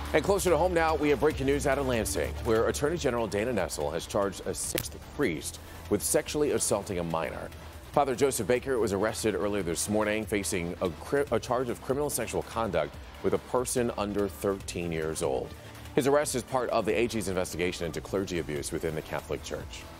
And closer to home now, we have breaking news out of Lansing, where Attorney General Dana Nessel has charged a sixth priest with sexually assaulting a minor. Father Joseph Baker was arrested earlier this morning, facing a charge of criminal sexual conduct with a person under 13 years old. His arrest is part of the AG's investigation into clergy abuse within the Catholic Church.